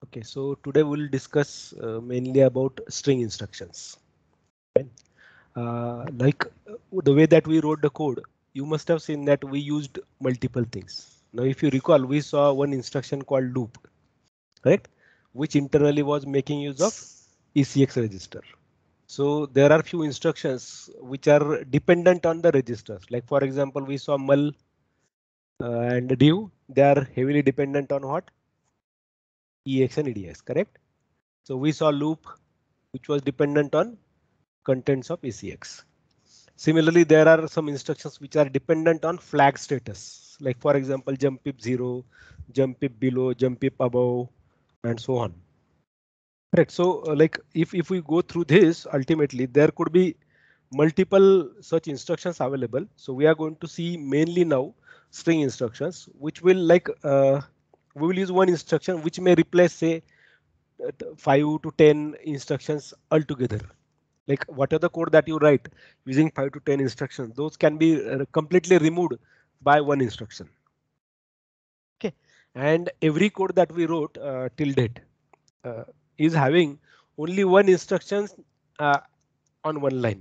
Okay, so today we'll discuss mainly about string instructions. Fine. The way that we wrote the code, you must have seen that we used multiple things. Now, if you recall, we saw one instruction called loop, correct? Which internally was making use of ECX register. So there are few instructions which are dependent on the registers. Like for example, we saw mul and div. They are heavily dependent on what? EX and EDX, correct? So we saw loop, which was dependent on contents of ECX. Similarly, there are some instructions which are dependent on flag status, like for example, jump pip 0, jump pip below, jump pip above, and so on. Correct. So, like if we go through this, ultimately there could be multiple such instructions available. So we are going to see mainly now string instructions, which will we will use one instruction which may replace say 5 to 10 instructions altogether. Like what are the code that you write using 5 to 10 instructions, those can be completely removed by one instruction. Okay, and every code that we wrote till date uh, is having only one instruction uh, on one line.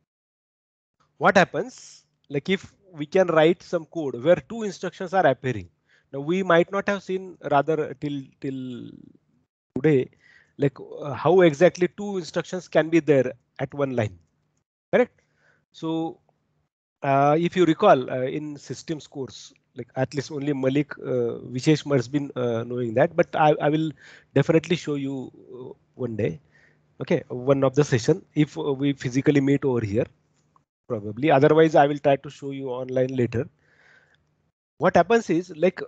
What happens like if we can write some code where two instructions are appearing? Now we might not have seen rather till today like how exactly two instructions can be there at one line, correct? So if you recall in systems course, like at least only Malik Vishesh must been knowing that, but I will definitely show you one day. Okay, one of the session if we physically meet over here, probably. Otherwise, I will try to show you online later. What happens is like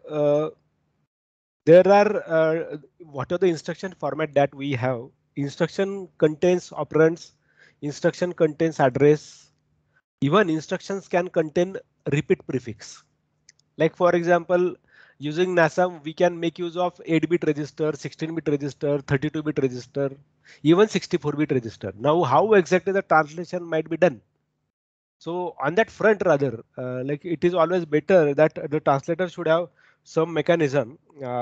there are what are the instruction format that we have? Instruction contains operands, instruction contains address, even instructions can contain repeat prefix. Like for example, using NASM, we can make use of 8-bit register, 16-bit register, 32-bit register, even 64-bit register. Now, how exactly the translation might be done? So on that front, rather, like it is always better that the translator should have some mechanism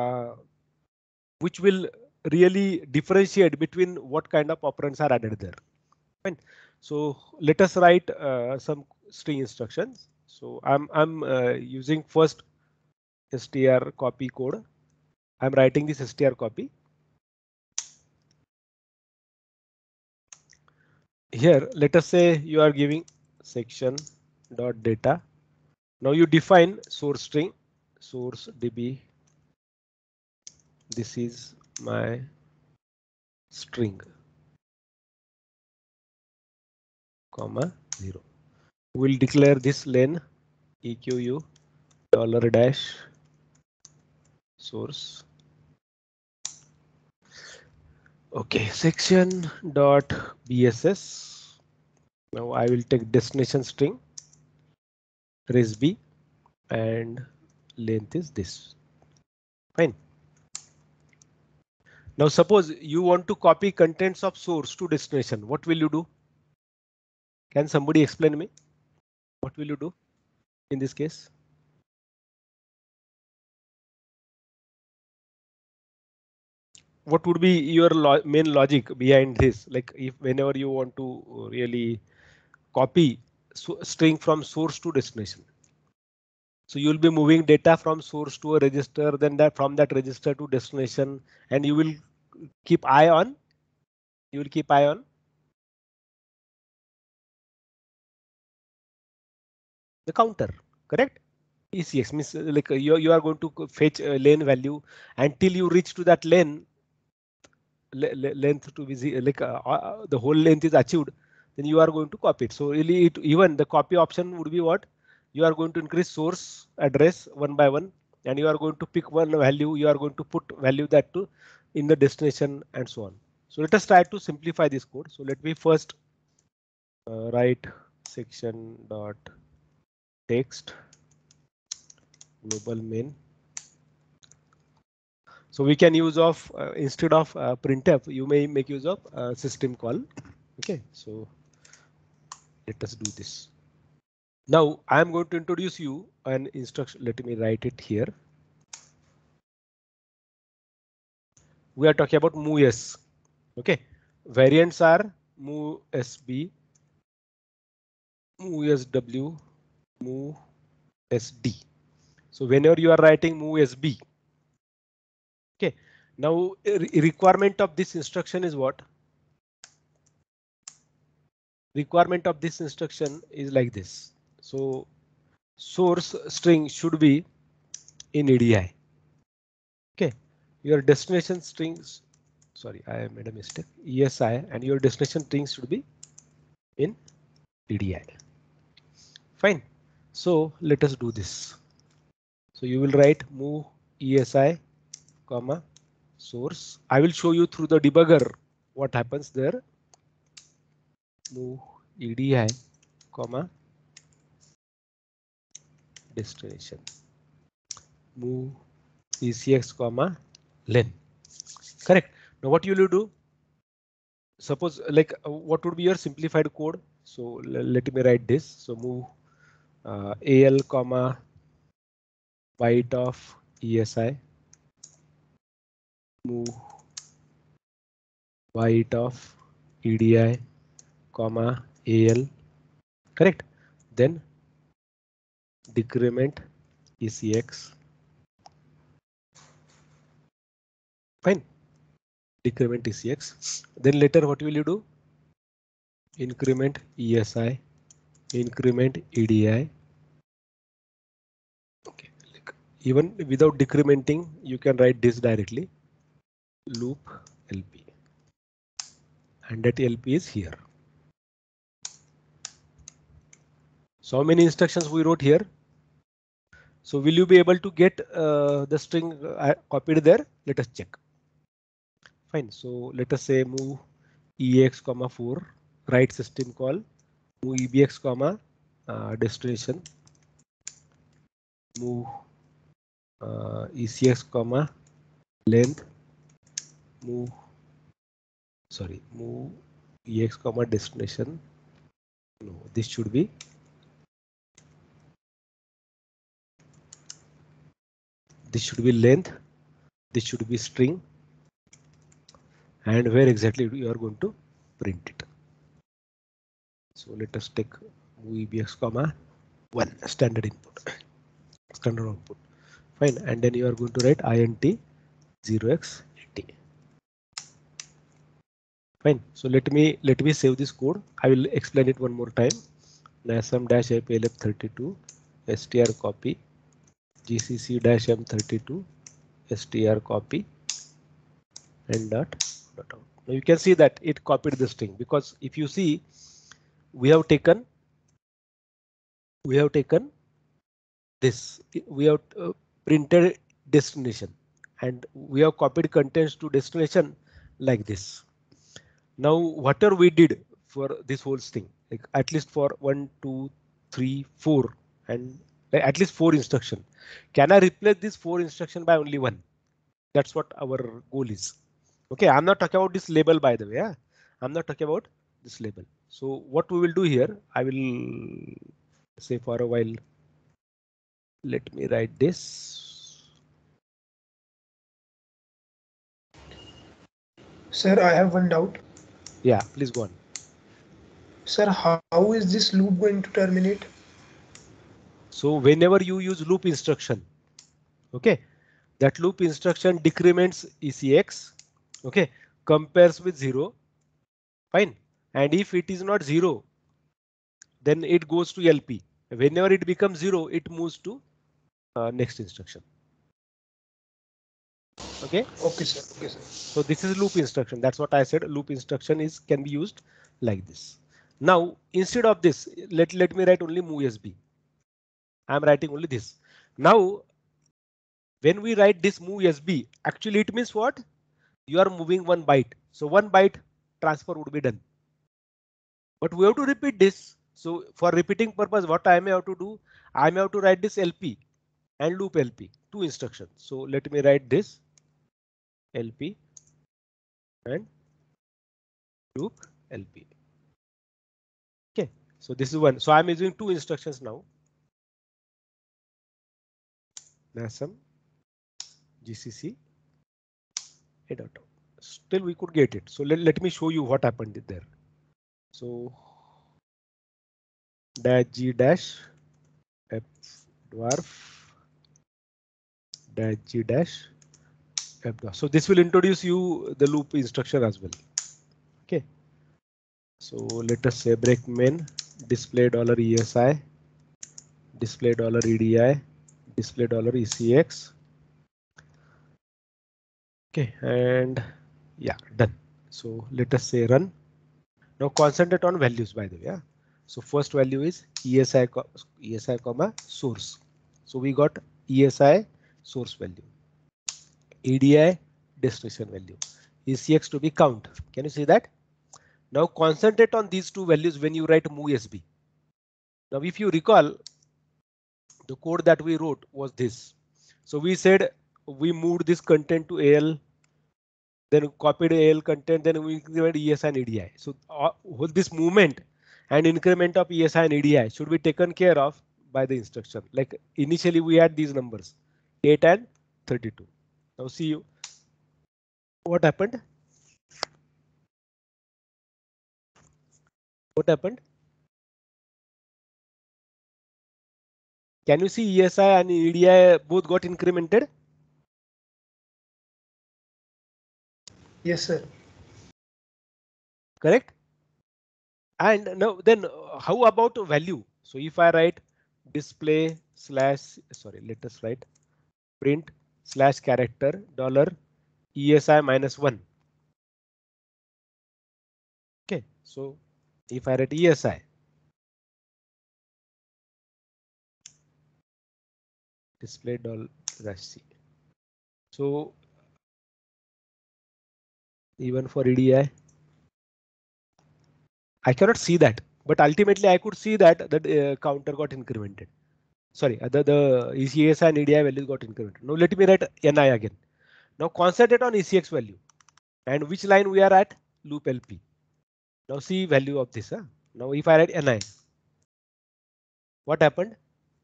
which will really differentiate between what kind of operands are added there. Fine. So let us write some string instructions. So I'm using first str copy code. I'm writing this str copy. Here, let us say you are giving section dot data. Now you define source string, source db. This is my string, comma 0. We'll declare this len equ dollar dash source. Okay, section dot bss. Now I will take destination string resb and length is this. Fine. Now suppose you want to copy contents of source to destination. What will you do? Can somebody explain me? What will you do in this case? What would be your main logic behind this? Like if whenever you want to really copy string from source to destination. So you'll be moving data from source to a register, then that from that register to destination, and you will keep eye on. You will keep eye on the counter, correct? ECX means like you are going to fetch a lane value until you reach to that lane length to be like the whole length is achieved, then you are going to copy it. So really even the copy option would be what? You are going to increase source address one by one, and you are going to pick one value. You are going to put value that to in the destination and so on. So let us try to simplify this code. So let me first write section dot text global main. So we can use of instead of printf, you may make use of system call. Okay, so let us do this. Now I'm going to introduce you an instruction. Let me write it here. we are talking about move s. Okay, variants are move sb, move sw, move sd. So whenever you are writing move sb, okay, now requirement of this instruction is what? Requirement of this instruction is like this. So source string should be in EDI. Okay, your destination strings, sorry, I made a mistake, ESI, and your destination strings should be in EDI. Fine. So let us do this. So you will write move ESI, comma source. I will show you through the debugger what happens there. Move EDI, comma destination. Move ECX, comma len. Correct. Now what you will do? Suppose like what would be your simplified code? So let me write this. So move AL, comma byte of ESI, move byte of EDI, comma AL. Correct. Then decrement ECX. Fine. Decrement ECX. Then later what will you do? Increment ESI, increment EDI. Okay. Like, even without decrementing, you can write this directly. Loop LP. And that LP is here. So how many instructions we wrote here? So will you be able to get the string copied there? Let us check. Fine. So let us say move EX, comma 4, write system call, move EBX, comma destination, move ECX, comma length, move EX, comma destination. No, this should be length, this should be string, and where exactly you are going to print it. So let us take move EBX, comma 1 standard input, standard output. Fine, and then you are going to write int 0x80. Fine. So let me save this code. I will explain it one more time. nasm-ipelf32 str copy gcc-m32 str copy and dot out. Now you can see that it copied the string, because if you see, we have taken this, we have printed destination, and we have copied contents to destination like this. Now whatever we did for this whole thing, like at least for 1, 2, 3, 4, and at least 4 instruction, can I replace this 4 instruction by only 1? That's what our goal is. Okay, I'm not talking about this label, by the way. Yeah? I'm not talking about this label. So what we will do here, I will say for a while, let me write this. Sir, I have one doubt. Yeah, please go on. Sir, how is this loop going to terminate? So whenever you use loop instruction, okay, that loop instruction decrements ECX, okay, compares with 0, fine, and if it is not 0, then it goes to LP. Whenever it becomes 0, it moves to next instruction. Okay. Okay, sir. Okay, sir. So this is loop instruction. That's what I said. Loop instruction can be used like this. Now instead of this, let me write only move SB. I'm writing only this. Now when we write this move SB, actually it means what? You are moving 1 byte. So 1 byte transfer would be done. But we have to repeat this. So for repeating purpose, what I may have to do, I may have to write this LP and loop LP, 2 instructions. So let me write this LP and loop LP. Okay, so this is one. So I'm using 2 instructions now. NASM GCC A dot out. Still we could get it. So let me show you what happened there. So dash g dash f dwarf dash g dash f dwarf. So this will introduce you the loop instruction as well. Okay. So let us say break main display $esi display $edi display $ecx. Okay, and yeah, done. So let us say run. Now concentrate on values by the way. Yeah. So first value is ESI comma source. So we got ESI source value, EDI destination value, ECX to be count. Can you see that? Now concentrate on these two values when you write MOVSB. Now if you recall, the code that we wrote was this. So we said we moved this content to AL, then copied AL content, then we increment ESI and EDI. So this movement and increment of ESI and EDI should be taken care of by the instruction. Like initially we had these numbers 8 and 32. Now see you what happened. What happened? Can you see ESI and EDI both got incremented? Yes, sir. Correct. And now then how about value? So if I write display slash, sorry, let us write print slash character dollar ESI minus 1. Okay, so if I write ESI display dollar C. So even for EDI, I cannot see that, but ultimately I could see that the counter got incremented. Sorry, the ECS and EDI values got incremented. Now let me write NI again. Now concentrate on ECX value and which line we are at loop LP. Now see value of this. Huh? Now if I write NI, what happened?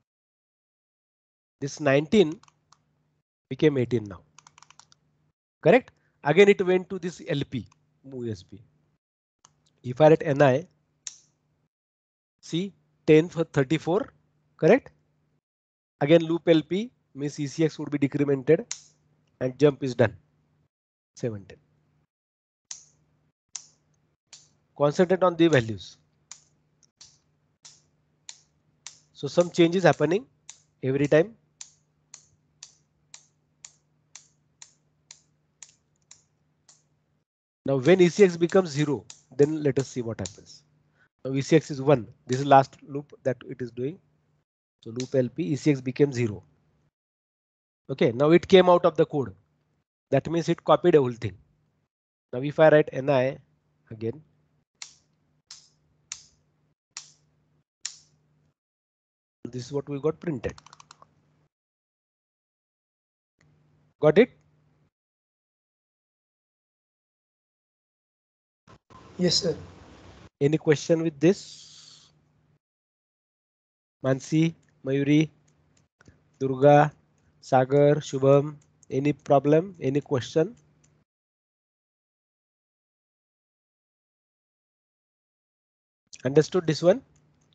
This 19 became 18 now. Correct? Again it went to this LP, MOVSB. If I write NI, see 10 for 34, correct? Again loop LP means ECX would be decremented and jump is done. 17. Concentrate on the values. So some change is happening every time. Now when ECX becomes 0, then let us see what happens. Now ECX is 1. This is last loop that it is doing. So loop LP ECX became 0. Okay, now it came out of the code. That means it copied a whole thing. Now if I write NI again, this is what we got printed. Got it? Yes, sir. Any question with this? Mansi, Mayuri, Durga, Sagar, Shubham, any problem? Any question? Understood this one?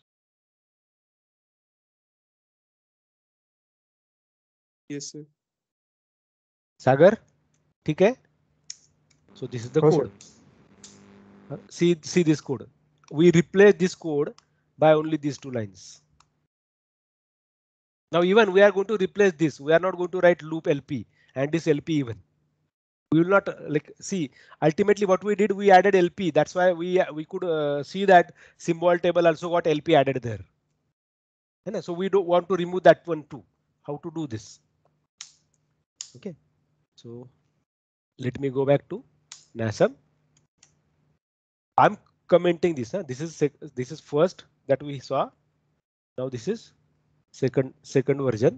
Yes, sir. Sagar, ठीक है? So this is the No, code. sir. See this code. We replace this code by only these two lines. Now even we are going to replace this. We are not going to write loop LP and this LP even. We will not like see ultimately what we did, we added LP. That's why we could see that symbol table also got LP added there. And so we don't want to remove that one too. How to do this? Okay, so let me go back to NASM. I'm commenting this. Huh? This is first that we saw. Now this is second version.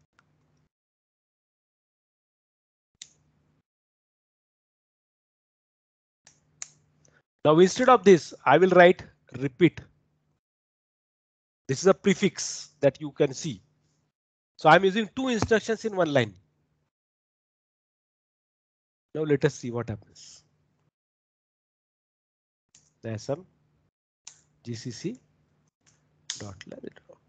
Now instead of this, I will write repeat. This is a prefix that you can see. So I'm using two instructions in one line. Now let us see what happens. There's some GCC dot let it out.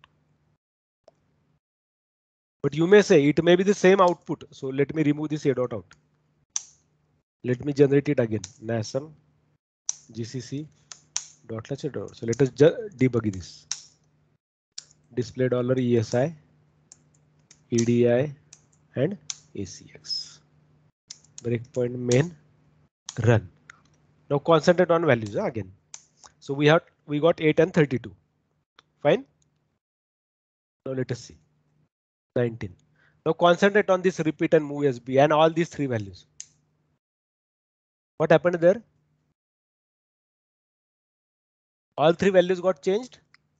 But you may say it may be the same output. So let me remove this a dot out. Let me generate it again. NASM GCC dot let it out. So let us debug this. Display dollar ESI, EDI, and ACX. Breakpoint main run. Now concentrate on values again. So we got 8 and 32. Fine. Now let us see 19. Now concentrate on this repeat and move SB and all these three values. What happened there? All three values got changed.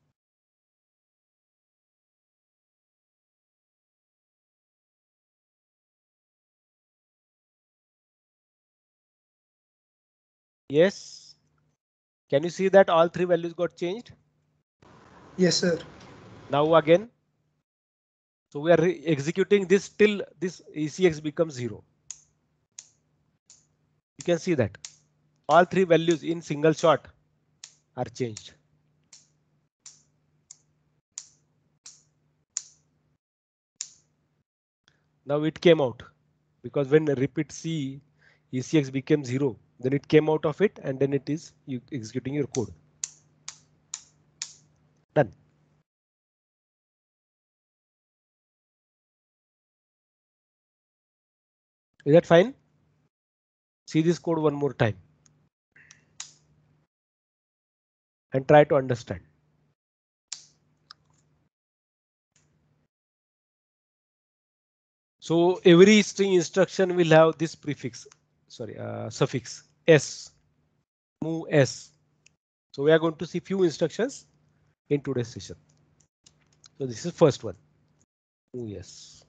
Yes. Can you see that all three values got changed? Yes, sir. Now again. So we are executing this till this ECX becomes 0. You can see that all three values in single shot are changed. Now it came out because when repeat C ECX became 0, then it came out of it and then it is you executing your code. Done. Is that fine? See this code one more time and try to understand. So every string instruction will have this prefix, sorry, suffix s, move s. So we are going to see few instructions in today's session. So this is first one, move s.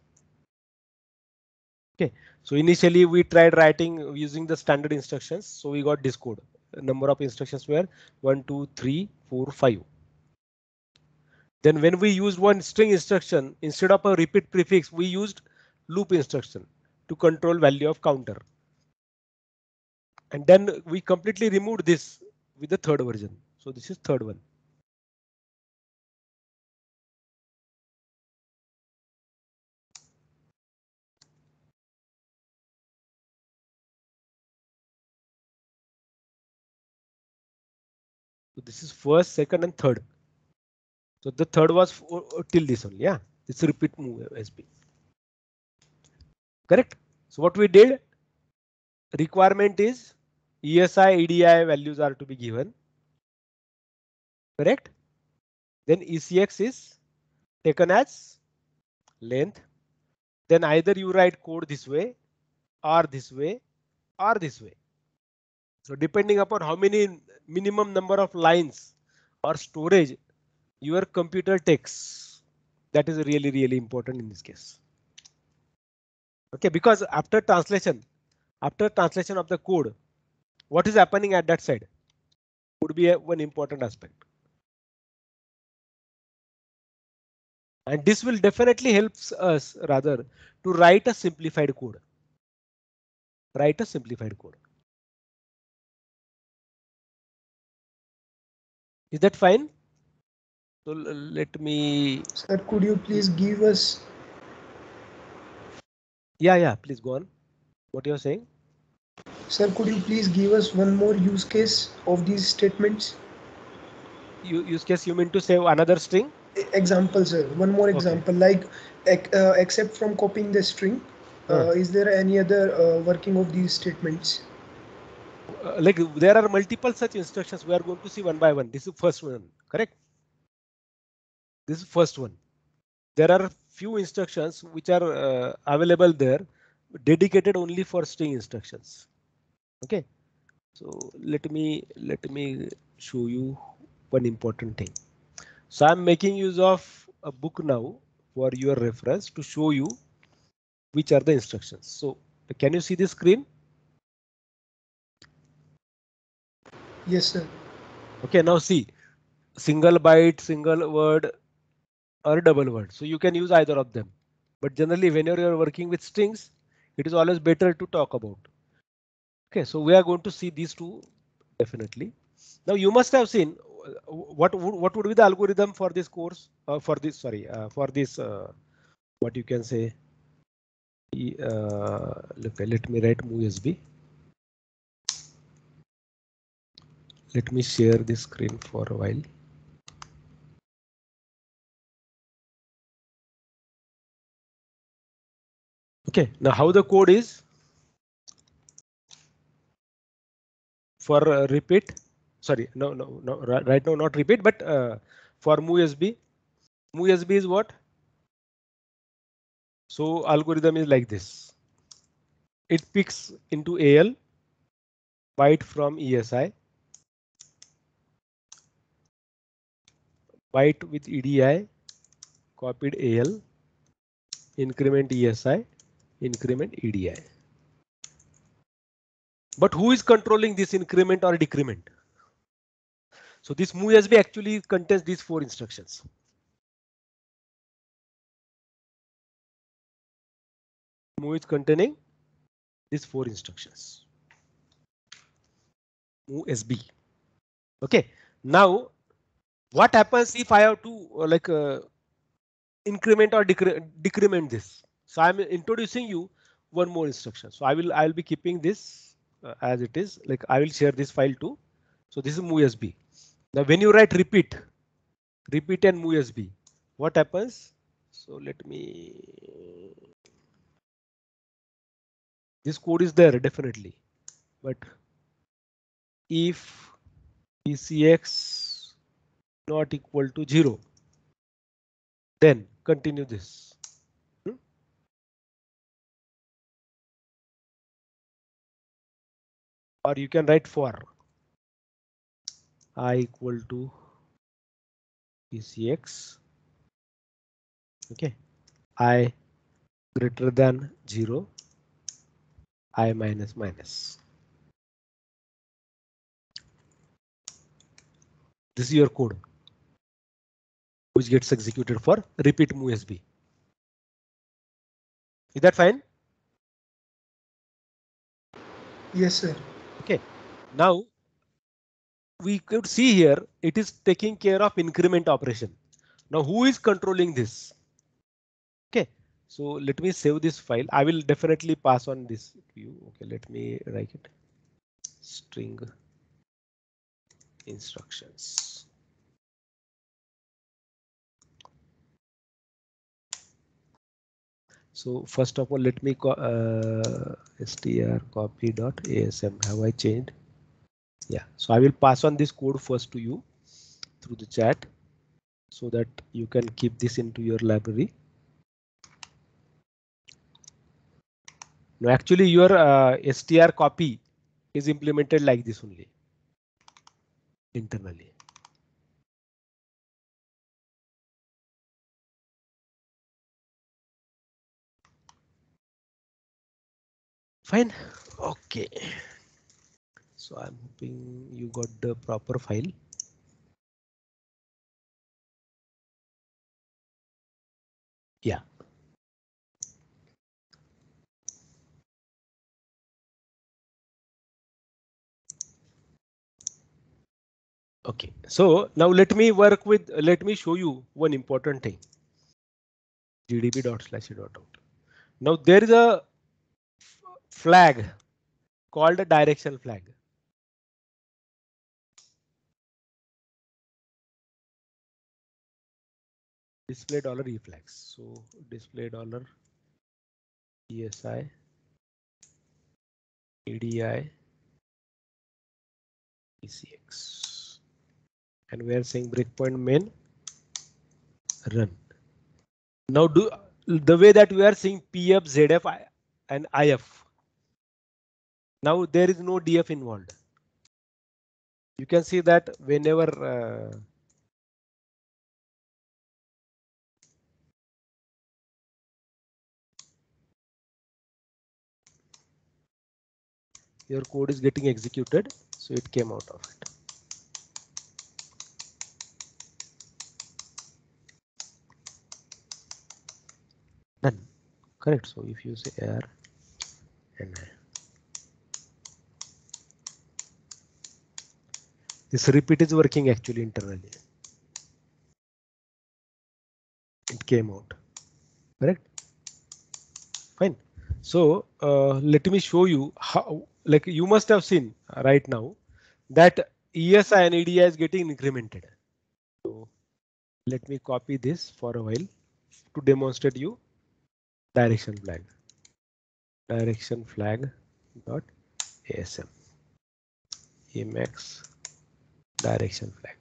Okay, so initially we tried writing using the standard instructions. So we got this code. Number of instructions were 1, 2, 3, 4, 5. Then when we used one string instruction, instead of a repeat prefix, we used loop instruction to control value of counter. And then we completely removed this with the third version. So this is third one. So this is first, second, and third. So the third was till this only. Yeah, this repeat move SB. Correct. So what we did, requirement is ESI, EDI values are to be given. Correct. Then ECX is taken as length. Then either you write code this way or this way or this way. So depending upon how many minimum number of lines or storage your computer takes, that is really important in this case. Okay, because after translation of the code, what is happening at that side would be one important aspect. And this will definitely helps us rather to write a simplified code. Write a simplified code. Is that fine? So let me. Sir, could you please give us? Yeah, please go on. What you're saying? Sir, could you please give us one more use case of these statements? Use case you mean to say another string? Example, sir. One more example, like except from copying the string, is there any other working of these statements? Like there are multiple such instructions. We are going to see one by one. This is first one, correct? This is first one. There are few instructions which are available there, dedicated only for string instructions. Okay, so let me show you one important thing. So I'm making use of a book now for your reference to show you which are the instructions. So can you see the screen? Yes, sir. Okay, now see, single byte, single word, or double word. So you can use either of them. But generally, whenever you're working with strings, it is always better to talk about Okay, so we are going to see these two definitely. Now you must have seen what would be the algorithm for this course, for this, sorry, for this, what you can say. Okay, let me write MoveSB. Let me share this screen for a while. Okay, now how the code is for repeat. Sorry, no, right now not repeat, but for MoveSB. MoveSB is what? So algorithm is like this. It picks into AL, byte from ESI, byte with EDI, copied AL, increment ESI, increment EDI. But who is controlling this increment or decrement? So this MoveSB actually contains these four instructions. Move is containing these four instructions. MoveSB. Okay. Now, what happens if I have to increment or decrement this? So I'm introducing you one more instruction. So I'll be keeping this as it is. Like I will share this file too. So this is MoveSB. Now when you write repeat and MoveSB, what happens? So let me. This code is there definitely, but if ECX not equal to 0, then continue this. Or you can write for I equal to ECX. Okay, I greater than 0, I minus minus. This is your code which gets executed for repeat MoveSB. Is that fine? Yes, sir. Okay, now we could see here it is taking care of increment operation. Now who is controlling this? Okay, so let me save this file. I will definitely pass on this to you. Okay, let me write it. String instructions. So first of all, let me str copy.asm. Have I changed? Yeah. So I will pass on this code first to you through the chat so that you can keep this into your library. Now actually your str copy is implemented like this only internally. Fine. Okay. So I'm hoping you got the proper file. Yeah. Okay. So now let me show you one important thing. gdb.//.out. Now there is a flag called a direction flag. Display $e flags. So display $ESI, EDI, ECX. And we are saying breakpoint main run. Now do the way that we are seeing PF, ZF and IF. Now there is no DF involved. You can see that whenever your code is getting executed, so it came out of it. Done. Correct. So if you say R and This repeat is working actually internally. It came out. Correct? Fine. So let me show you how, like you must have seen right now that ESI and EDI is getting incremented. So let me copy this for a while to demonstrate you direction flag. Direction flag dot ASM. Emacs direction flag.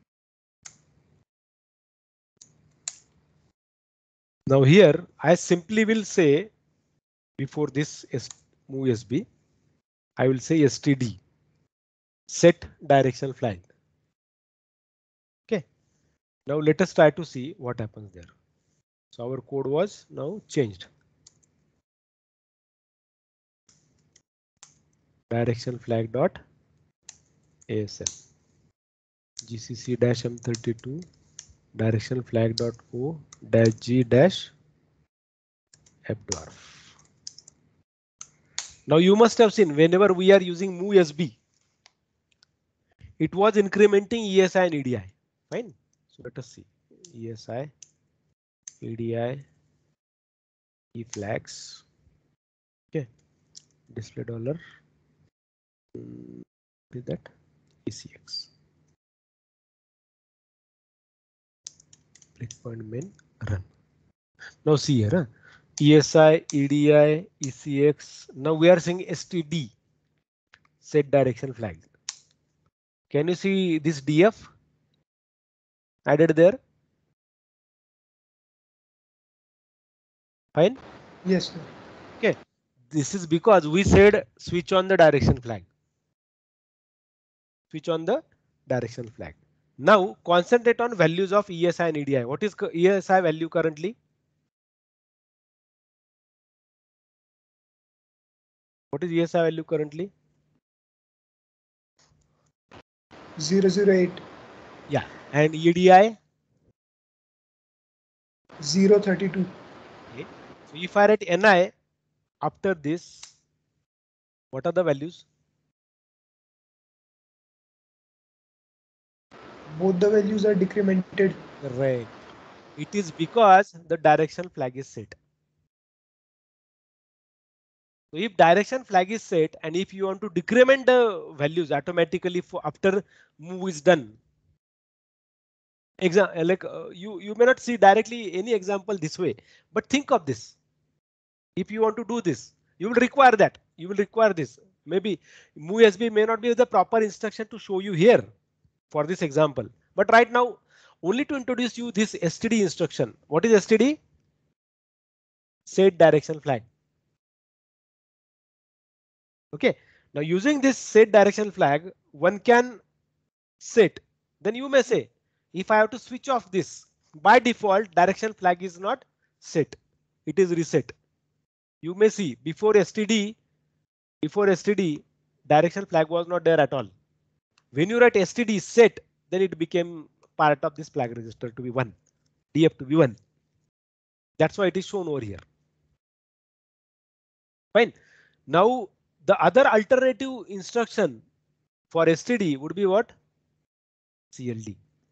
Now here I simply will say before this move SB, I will say STD set direction flag. Okay. Now let us try to see what happens there. So our code was now changed. Direction flag dot ASM GCC dash M32 direction flag dot O dash G dash F dwarf. Now you must have seen whenever we are using move SB, it was incrementing ESI and EDI. Fine. So let us see ESI, EDI, E flags. Okay. Display dollar. What is that? ECX. Breakpoint main run. Now see here. ESI, EDI, ECX. Now we are saying STD. Set direction flag. Can you see this DF added there? Fine. Yes, sir. Okay. This is because we said switch on the direction flag. Switch on the direction flag. Now concentrate on values of ESI and EDI. What is ESI value currently? What is ESI value currently? 008. Yeah. And EDI? 032. Okay. So if I write NI after this, what are the values? Both the values are decremented. Correct. It is because the direction flag is set. So if direction flag is set and if you want to decrement the values automatically for after move is done. Like you may not see directly any example this way, but think of this. If you want to do this, you will require that. You will require this. Maybe move SB may not be the proper instruction to show you here for this example. But right now, only to introduce you this STD instruction. What is STD? Set direction flag. Okay. Now using this set direction flag, one can set. Then you may say, if I have to switch off this, by default, direction flag is not set. It is reset. You may see before STD, direction flag was not there at all. When you write STD set, then it became part of this flag register to be 1, DF to be 1. That's why it is shown over here. Fine. Now the other alternative instruction for STD would be what? CLD.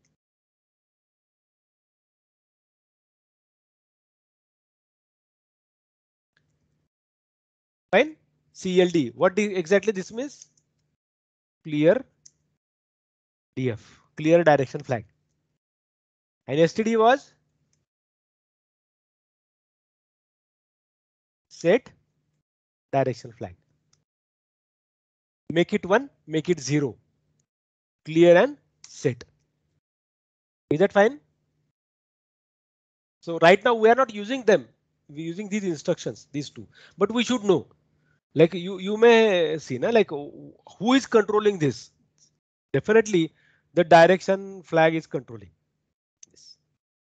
Fine. CLD. What exactly this means? Clear DF. Clear direction flag. And STD was set direction flag. Make it 1, make it 0. Clear and set. Is that fine? So right now we are not using them. We're using these instructions, these two. But we should know. Like you may see, na, like who is controlling this? Definitely the direction flag is controlling. Yes.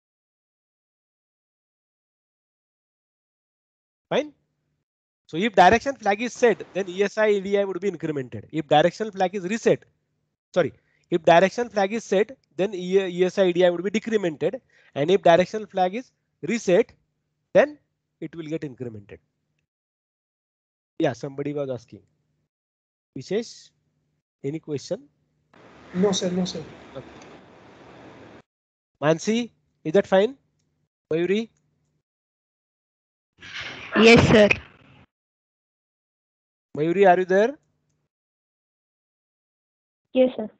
Fine. So if direction flag is set, then ESI EDI would be incremented. If direction flag is reset, sorry, if direction flag is set, then ESI EDI would be decremented. And if direction flag is reset, then it will get incremented. Yeah, somebody was asking. Vishesh, any question? No, sir. No, sir. Okay. Mansi, is that fine? Mayuri? Yes, sir. Mayuri, are you there? Yes, sir.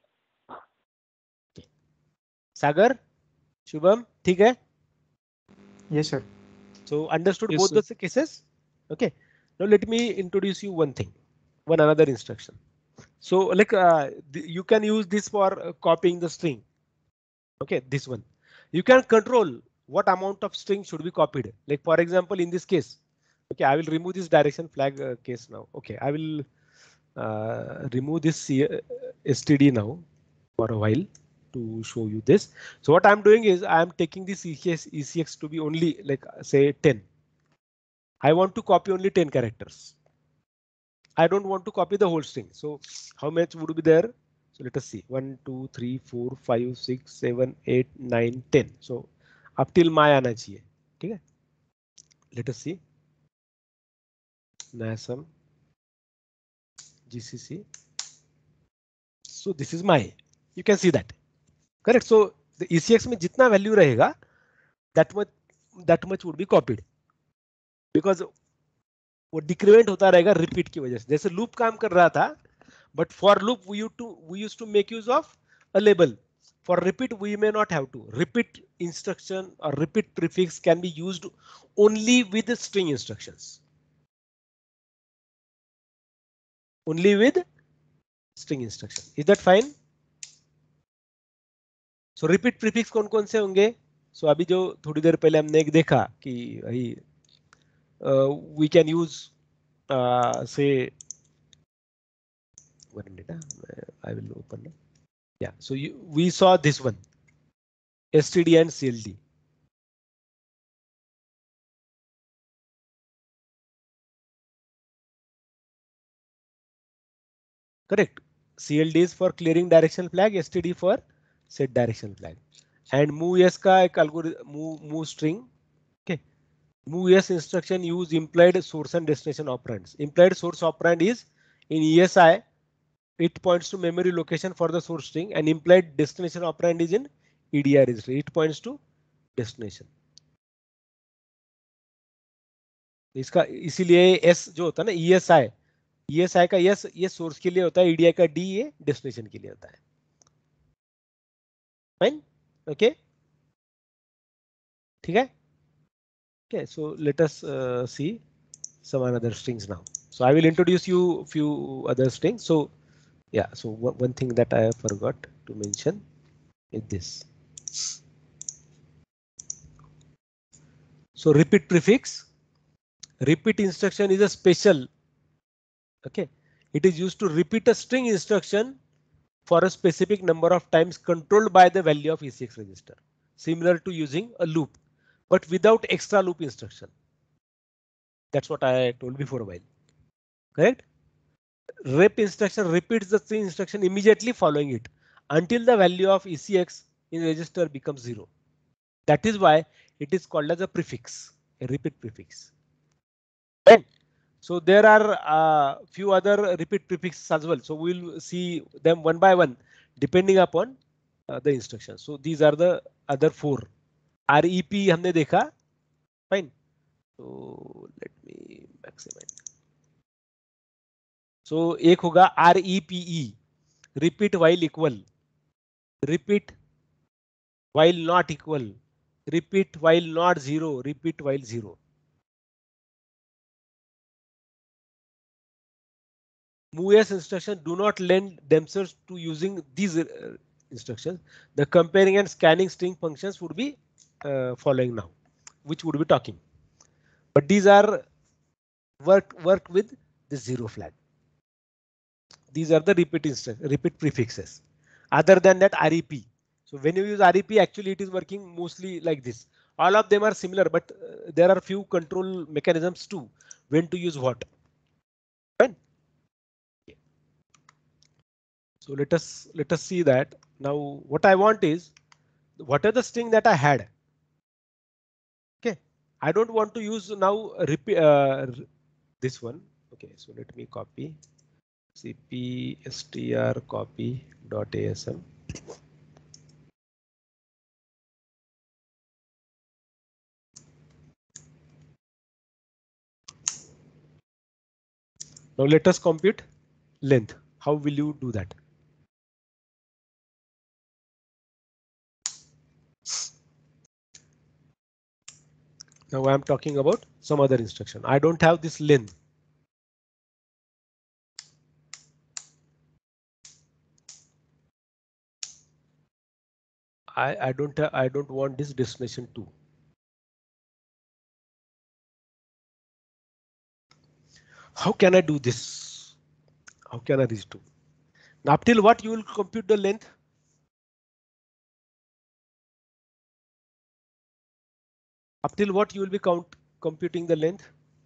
Sagar? Shubham? ठीक है? Yes, sir. So understood Yes, both sir. the cases? Okay. Now let me introduce you one thing, one another instruction. So like you can use this for copying the string. Okay, this one. You can control what amount of string should be copied. Like for example, in this case, okay, I will remove this direction flag case now. Okay, I will remove this std now for a while to show you this. So what I'm doing is I'm taking this ECX to be only like say 10. I want to copy only 10 characters. I don't want to copy the whole string. So how much would be there? So let us see 1, 2, 3, 4, 5, 6, 7, 8, 9, 10. So up till my आना चाहिए. ठीक है? Let us see. NASM GCC. So this is my. You can see that. Correct. So the ECX में जितना value रहेगा, that much would be copied. Because वो decrement होता रहेगा रिपीट की वजह से. जैसे लूप काम कर रहा था, but for loop we used to make use of a label. For repeat we may not have to. Repeat instruction or repeat prefix can be used only with the string instructions. Only with string instruction. Is that fine? So repeat prefix कौन कौन से होंगे? So अभी जो थोड़ी देर पहले हमने एक देखा कि भाई we can use say one minute, I will open. Yeah, so we saw this one, STD and CLD. Correct. CLD is for clearing direction flag, STD for set direction flag. And MOVES का एक algorithm move string. Okay. MOVES instruction use implied source and destination operands. Implied source operand is in ESI. It points to memory location for the source string, and implied destination operand is in EDI registry. It points to destination. इसका इसीलिए S जो होता है ना ESI का S ये source के लिए होता है, EDI का D ये डेस्टिनेशन के लिए होता है. Fine. Okay. ठीक है. Okay, so let us see some other strings now. So I will introduce you few other strings. So yeah, so one thing that I forgot to mention is this. So repeat prefix. Repeat instruction is a special. Okay, it is used to repeat a string instruction for a specific number of times controlled by the value of ECX register. Similar to using a loop, but without extra loop instruction. That's what I told before a while. Correct? Rep instruction repeats the string instruction immediately following it until the value of ECX in register becomes 0. That is why it is called as a prefix, a repeat prefix. Right? So there are few other repeat prefixes as well. So we'll see them one by one depending upon the instructions. So these are the other 4. REP हमने देखा. Fine. So let me maximize. So एक होगा REPE, repeat while equal, repeat while not equal, repeat while not 0, repeat while 0. MOVES instructions do not lend themselves to using these instructions. The comparing and scanning string functions would be following now, which would be talking. But these are work with the 0 flag. These are the repeat prefixes. Other than that, REP. So when you use REP, actually it is working mostly like this. All of them are similar, but there are few control mechanisms too. When to use what. Fine. So let us see that. Now what I want is what are the string that I had. Okay, I don't want to use now repeat this one. Okay, so let me copy. cp str copy.asm. Now let us compute length. How will you do that? Now I am talking about some other instruction. I don't have this length. I don't want this destination 2. How can I do this? How can I reach 2? Now up till what you will compute the length? Up till what you will be computing the length?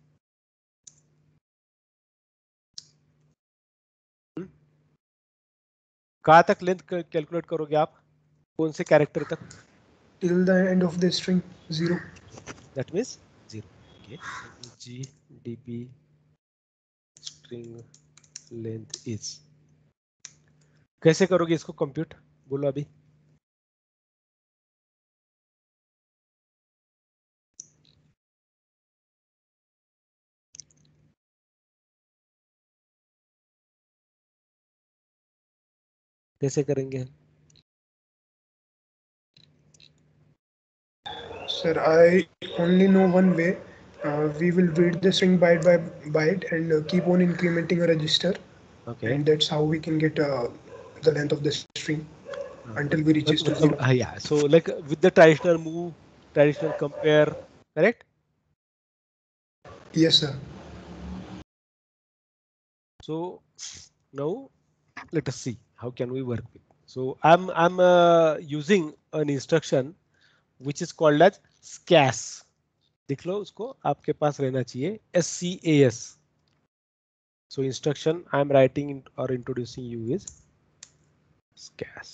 कहाँ तक length calculate करोगे आप? कौन से character तक? Till the end of the string 0. That means 0. Okay. gdb string length is. कैसे करोगे इसको कंप्यूट? बोलो अभी. कैसे करेंगे? Sir, I only know one way. We will read the string byte by byte and keep on incrementing a register. Okay. And that's how we can get the length of the string until we reach to 0. Yeah. So like with the traditional move, traditional compare, correct? Yes, sir. So now let us see how can we work with. So I'm using an instruction which is called as scas. देख लो उसको, आपके पास रहना चाहिए SCAS. So instruction I am writing or introducing you is scas.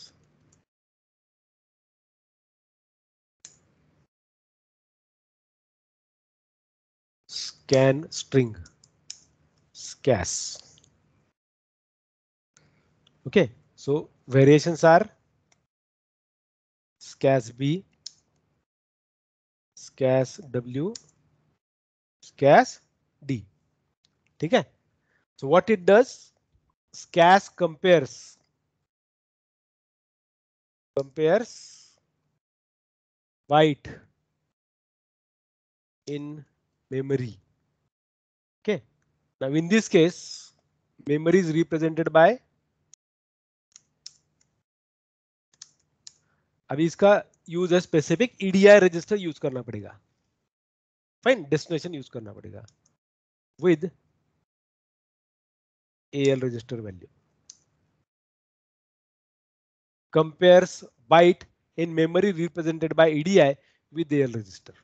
Scan string. Scas. Okay, so variations are scas B, scas W, scas D. ठीक है? So what it does, scas compares byte in memory. Okay, now in this case memory is represented by, अभी इसका use है specific EDI register use करना पड़ेगा. Fine, destination use करना पड़ेगा with AL register value. Compares byte in memory represented by EDI with AL register.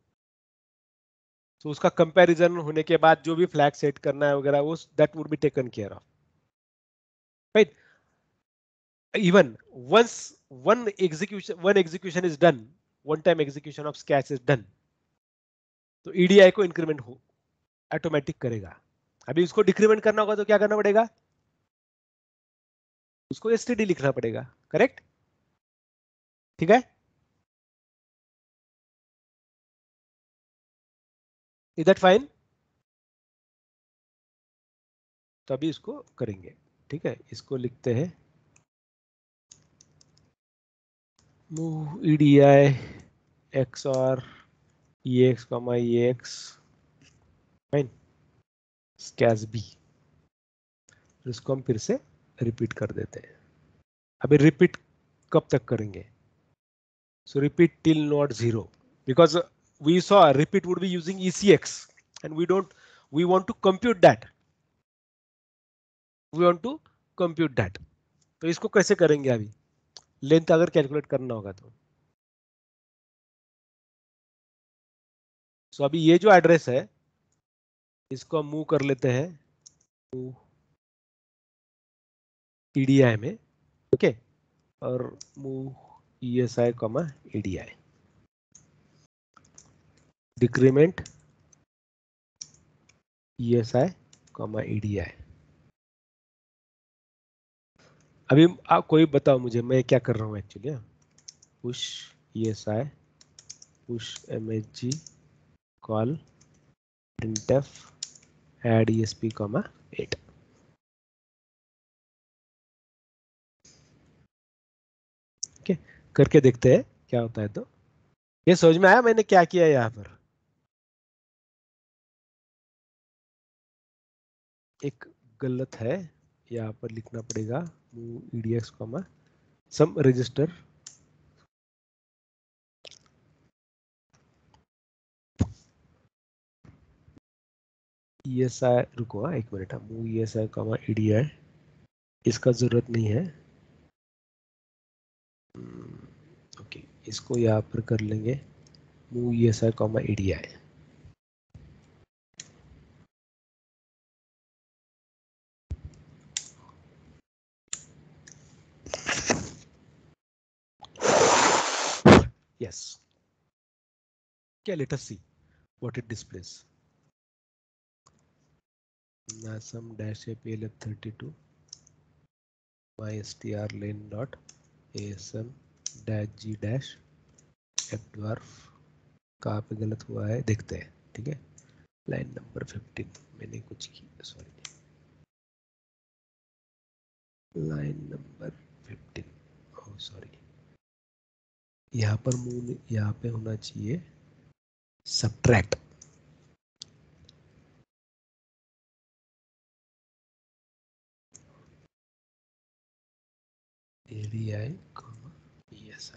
So उसका comparison होने के बाद जो भी फ्लैग सेट करना है वगैरह वो that would be taken care of. Right? Even once one execution is done, one time execution of scas is done, तो EDI को इंक्रीमेंट हो ऑटोमेटिक करेगा. अभी उसको डिक्रीमेंट करना होगा तो क्या करना पड़ेगा? उसको STD लिखना पड़ेगा. करेक्ट? ठीक है? Is that fine? तो अभी इसको करेंगे. ठीक है, इसको लिखते हैं move EDI XOR EX, EX fine scas B. इसको हम फिर से रिपीट कर देते हैं. अभी रिपीट कब तक करेंगे? So repeat till not 0, because we saw repeat would be using ECX and we want to compute that. तो इसको कैसे करेंगे? अभी लेंथ अगर कैलकुलेट करना होगा तो अभी ये जो एड्रेस है इसको हम मूव कर लेते हैं EDI में. ओके, और move ESI, EDI. Decrement ESI, EDI. अभी कोई बताओ मुझे मैं क्या कर रहा हूँ actually. Push ESI, push MHG, call printf, add ESP, 8। Okay, करके देखते हैं क्या होता है। तो ये समझ में आया मैंने क्या किया यहाँ पर? एक गलत है, यहाँ पर लिखना पड़ेगा move edx, some register ESI। रुको एक मिनट, move ESI, EDI इसका जरूरत नहीं है। ओके, इसको यहाँ पर कर लेंगे move ESI, EDI। yes, okay, let us see what it displays. nasm -APLF32 mystr lane dot asm -g fdwarf। कहाँ पे गलत हुआ है देखते हैं, ठीक है। लाइन नंबर 15 मैंने कुछ किया, sorry, line number 15, oh sorry, यहाँ पर मूव यहाँ पे होना चाहिए सब्ट्रैक्ट। ADI, ESI।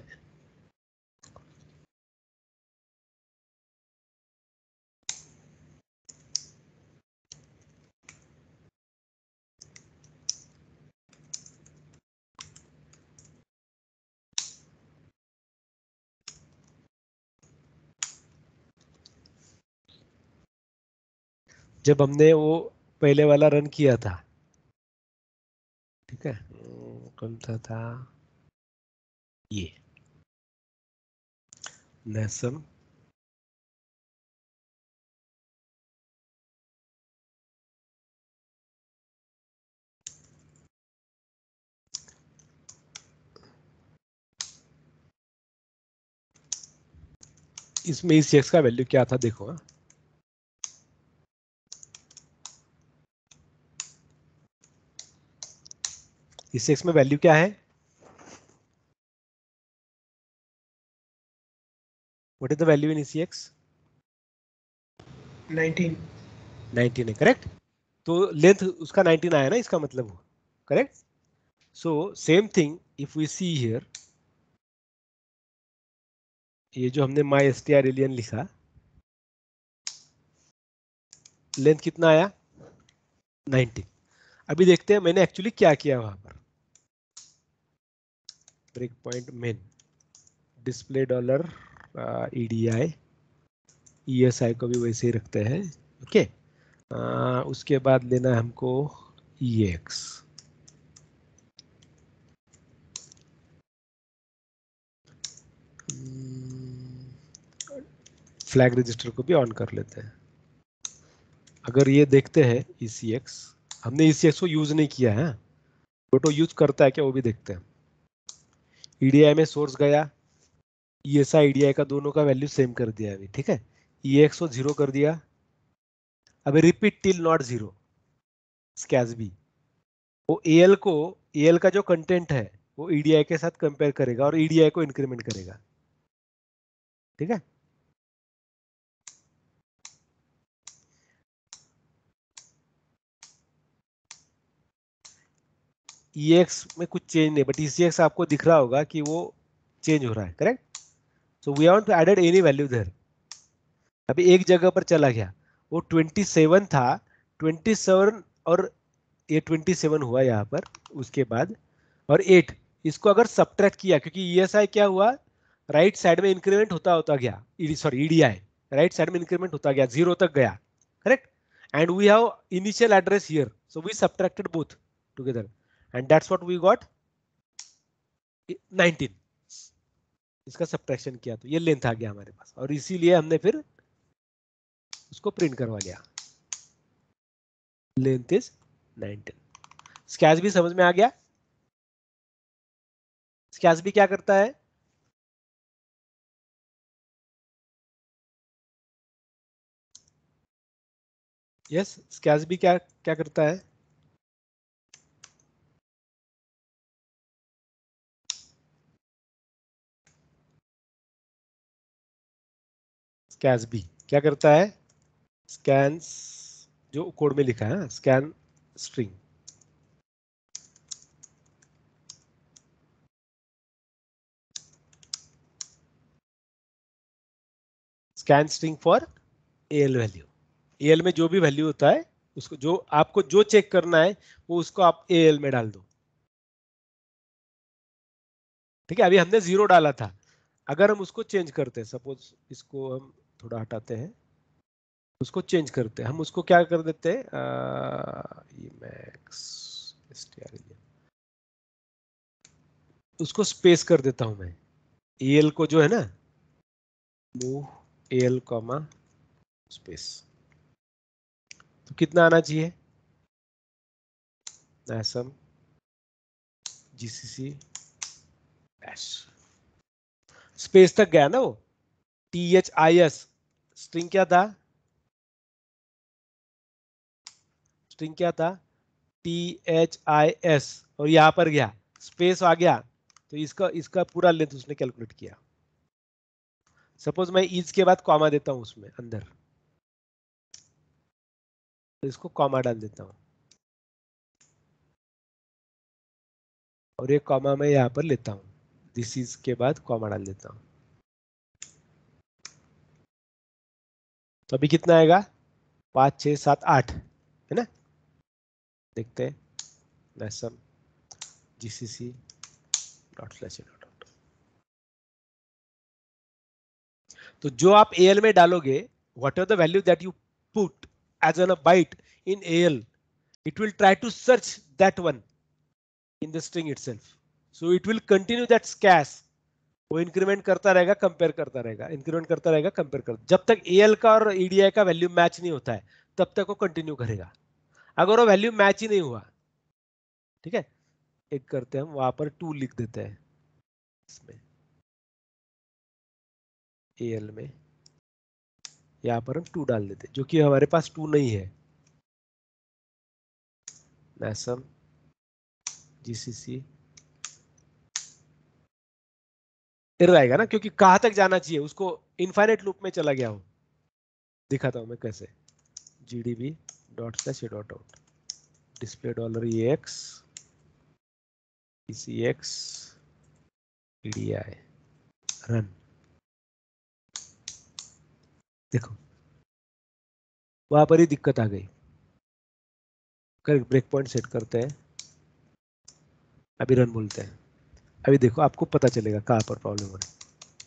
जब हमने वो पहले वाला रन किया था, ठीक है, कौन सा था ये, nasm इसमें इस एक्स का वैल्यू क्या था देखो। इस एक्स में वैल्यू क्या है? What is the value in ECX? 19। 19 है, करेक्ट। तो लेंथ उसका 19 आया ना, इसका मतलब हो, correct. So same thing if we see here, ये जो हमने MyStr alien लिखा, लेंथ कितना आया? 19। अभी देखते हैं मैंने एक्चुअली क्या किया वहां पर। Break point main, display dollar EDI, ESI को भी वैसे ही रखते हैं, ओके। उसके बाद लेना है हमको EX। फ्लैग रजिस्टर को भी ऑन कर लेते हैं। अगर ये देखते हैं ECX, हमने ECX को यूज नहीं किया है, फोटो यूज करता है क्या वो भी देखते हैं। EDI में सोर्स गया, ESI EDI का दोनों का वैल्यू सेम कर दिया अभी, ठीक है। EX को 0 कर दिया। अभी repeat till not 0 scas B, वो AL का जो कंटेंट है वो EDI के साथ कंपेयर करेगा और EDI को इंक्रीमेंट करेगा, ठीक है। EX में कुछ चेंज नहीं, बट ECX आपको दिख रहा होगा कि वो चेंज हो रहा है, correct. So we want to added any value there. अभी एक जगह पर चला गया, वो 27 था, 27 और ये 27 हुआ यहाँ पर, उसके बाद और 8, इसको अगर सब्ट्रैक्ट किया, क्योंकि ESI क्या हुआ, राइट साइड में इंक्रीमेंट होता होता गया, सॉरी EDI राइट साइड में इंक्रीमेंट होता गया, 0 तक गया, correct. And we have initial address here, so we subtracted both together and that's what we got 19। इसका सब्ट्रैक्शन किया तो ये लेंथ आ गया हमारे पास, और इसीलिए हमने फिर उसको प्रिंट करवा लिया, लेंथ इज 19। स्कैच भी समझ में आ गया? SCASB क्या करता है? यस, SCASB क्या क्या करता है? SCASB क्या करता है? स्कैन्स, जो कोड में लिखा है, scan string, scan string for AL value. AL में जो भी वैल्यू होता है उसको, जो आपको जो चेक करना है वो उसको आप AL में डाल दो। ठीक है, अभी हमने 0 डाला था, अगर हम उसको चेंज करते हैं, सपोज इसको हम थोड़ा हटाते हैं, उसको चेंज करते हैं, हम उसको क्या कर देते हैं, Emacs str, उसको स्पेस कर देता हूं मैं, AL को जो है ना, मूव AL कॉमा स्पेस, तो कितना आना चाहिए, असम GCC डैश, स्पेस तक गया ना वो, THIS, स्ट्रिंग क्या था, स्ट्रिंग क्या था, THIS, और यहां पर गया, स्पेस आ गया, तो इसका इसका पूरा लेंथ उसने कैलकुलेट किया। सपोज मैं इज के बाद कॉमा देता हूं उसमें अंदर, तो इसको कॉमा डाल देता हूं, और ये कॉमा मैं यहां पर लेता हूं, दिस इज के बाद कॉमा डाल देता हूं, तो अभी कितना आएगा, 5 6 7 8, है ना, देखते हैं, NASM GCC dot slash dot, तो जो आप AL में डालोगे, whatever the value that you put as an a byte in AL, it will try to search that one in the string itself, so it will continue that scass, वो increment करता रहेगा, compare करता रहेगा, increment करता रहेगा, compare करता, जब तक AL का और EDI का वैल्यू मैच नहीं होता है तब तक वो कंटिन्यू करेगा। अगर वो वैल्यू मैच ही नहीं हुआ, ठीक है, एक करते हैं हम, वहां पर 2 लिख देते हैं इसमें AL में, यहां पर हम 2 डाल देते हैं, जो कि हमारे पास 2 नहीं है, नैसम GCC एरर आएगा ना, क्योंकि कहां तक जाना चाहिए उसको, इनफाइनाइट लूप में चला गया हो, दिखाता हूं मैं कैसे, GDB dot slash dot out, display $EX ECX EDI run, देखो वहां पर ही दिक्कत आ गई, करेक्ट, ब्रेक पॉइंट सेट करते हैं, अभी रन बोलते हैं, अभी देखो आपको पता चलेगा कहां पर प्रॉब्लम हो रही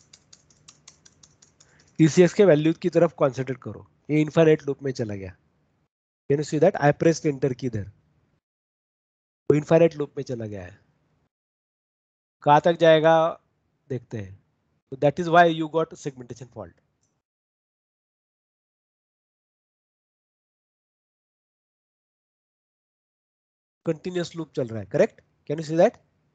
है। ECX के वैल्यू की तरफ कॉन्सेंट्रेट करो, ये इनफाइनाइट लूप में चला गया, can you see that, I pressed enter key इधर, वो इनफाइनाइट लूप में चला गया है, कहां तक जाएगा देखते हैं, तो that is why you got segmentation fault. Continuous loop चल रहा है, correct, can you see that,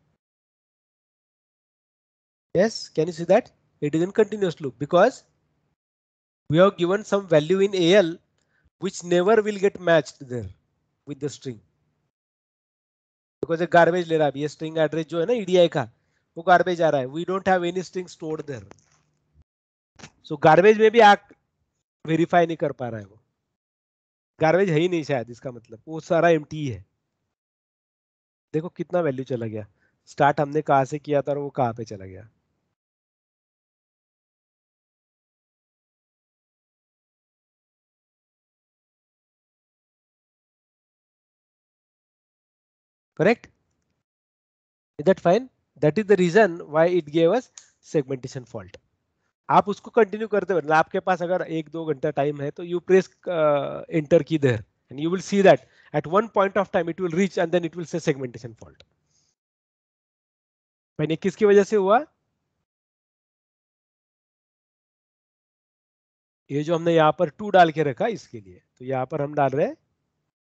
yes, can you see that it is in continuous loop because we have given some value in AL which never will get matched there with the string, because a garbage ले रहा है, ये string address जो है ना EDI का, वो garbage आ रहा है, we don't have any string stored there, so garbage में भी आप verify नहीं कर पा रहा है, वो garbage है ही नहीं शायद, इसका मतलब वो सारा empty है। देखो कितना वैल्यू चला गया, स्टार्ट हमने कहां से किया था और वो कहां पे चला गया, correct, is that fine, that is the reason why it gave us segmentation fault। आप उसको कंटिन्यू करते हो, आपके पास अगर 1-2 घंटा टाइम है तो you press enter key there and you will see that at one point of time it will reach and then it will say segmentation fault. मैंने किसकी वजह से हुआ, ये जो हमने यहाँ पर 2 डाल के रखा इसके लिए, तो यहाँ पर हम डाल रहे हैं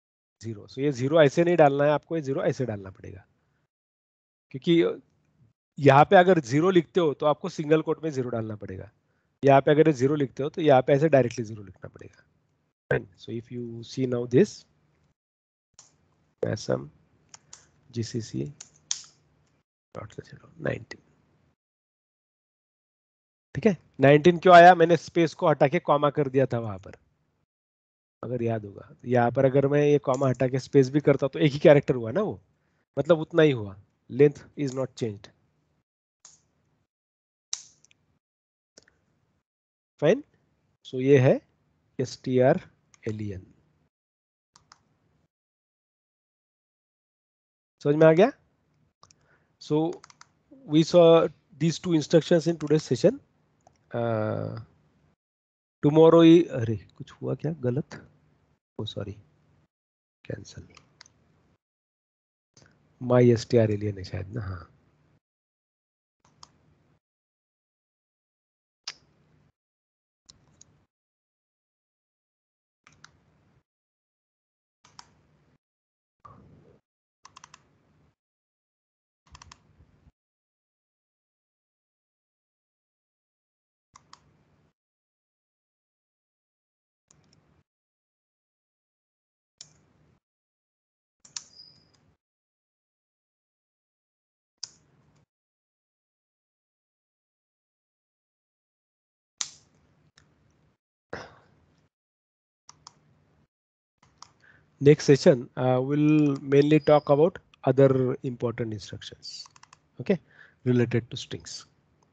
0, सो ये 0 ऐसे नहीं डालना है आपको, ये 0 ऐसे डालना पड़ेगा, क्योंकि यहाँ पे अगर 0 लिखते हो तो आपको सिंगल कोट में 0 डालना पड़ेगा, यहाँ पे अगर 0 लिखते हो तो यहाँ पे ऐसे डायरेक्टली 0 लिखना पड़ेगा. Fine. So if you see now this sum gcc dot 19, ठीक है. 19 क्यों आया, मैंने स्पेस को हटा के कॉमा कर दिया था वहां पर, अगर याद होगा. तो यहाँ पर अगर मैं ये कॉमा हटा के स्पेस भी करता तो एक ही कैरेक्टर हुआ ना वो, मतलब उतना ही हुआ. Length is not changed. Fine. So ये है strlen. समझ में आ गया. So we saw these two instructions in today's session. Tomorrow अरे कुछ हुआ क्या गलत, oh sorry, cancel. My strlen है शायद ना. हाँ, next session will mainly talk about other important instructions, okay, related to strings.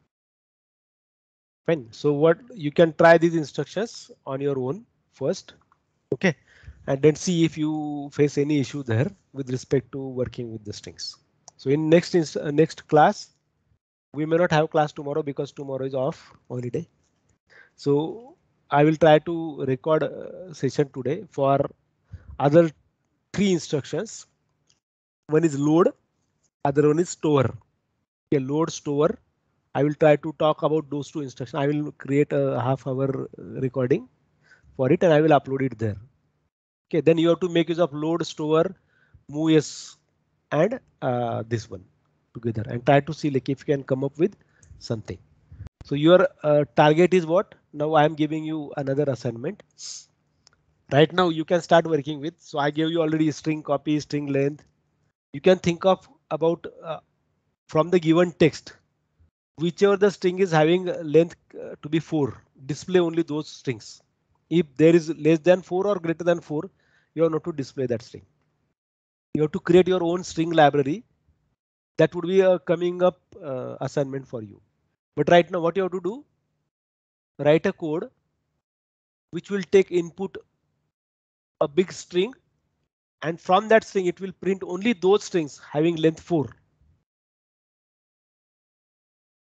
Fine. So what you can try these instructions on your own first, okay, and then see if you face any issue there with respect to working with the strings. So in next class, we may not have class tomorrow because tomorrow is off holiday. So I will try to record a session today for other 3 instructions. One is load, other one is store. Okay, load, store. I will try to talk about those 2 instructions. I will create a half-hour recording for it and I will upload it there. Okay, then you have to make use of load, store, moves and this one together and try to see like if you can come up with something. So your target is what? Now I am giving you another assignment. Right now you can start working with. So I gave you already string copy, string length. You can think of about from the given text, whichever the string is having length to be 4, display only those strings. If there is less than 4 or greater than 4, you have not to display that string. You have to create your own string library. That would be a coming up assignment for you. But right now what you have to do, write a code which will take input a big string and from that string it will print only those strings having length 4.